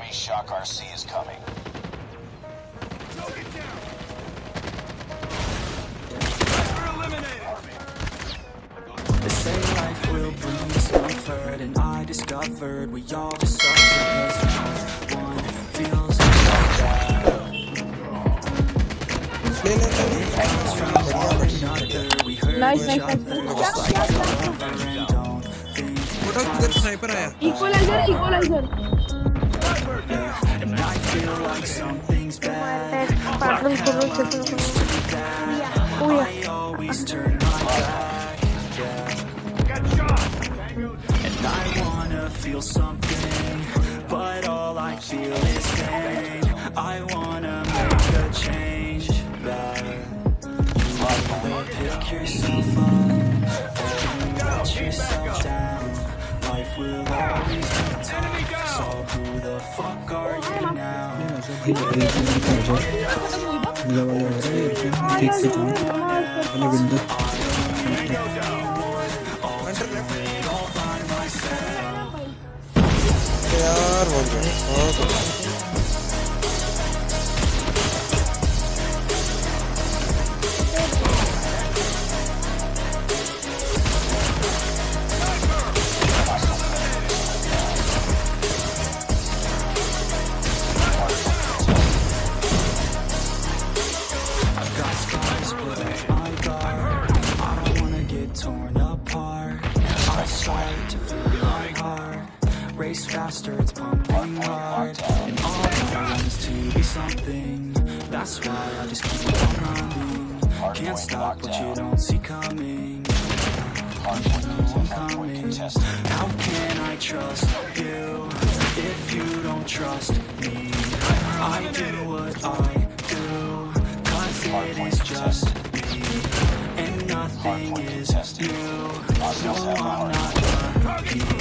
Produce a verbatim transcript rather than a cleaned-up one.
Enemy Shock R C is coming. Choke it down. We're eliminated. They say life will bring discomfort, and I discovered we all just suffer because no one feels like that. It comes from one another. We hurt Nice, each nice, other nice. just like a lover, and don't think मोटा किधर sniper आया equaliser equaliser and I feel like something's bad. Pattern खोलो चलो ओ I always turn my back, yeah. Got shot. Tango down. And I wanna feel something, but all I feel is pain. I wanna make a change, but you wanna pick yourself up and let yourself down. Life will always be tough, so who the fuck are you now? यार हो गया I've got scars, but I guard. I don't wanna get torn apart. I start to feel my heart race faster, it's pumping hard. And all I want is to be something. That's why I just keep on running. Can't stop what you don't see coming. You know I'm coming. How can I trust you if you don't trust me? I do what I do, cause it is just me. And nothing is new. No, I'm not lucky.